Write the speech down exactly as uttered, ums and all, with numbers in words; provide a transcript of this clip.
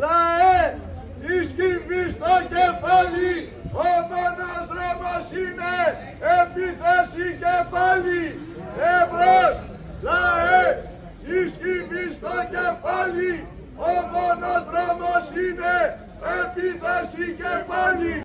λαέ, η σκυβή στο κεφάλι, ο μόνος δρόμος είναι επίθεση και πάλι. Εμπρός, λαέ, η σκυβή στο κεφάλι, ο μόνος δρόμος είναι επίθεση και πάλι.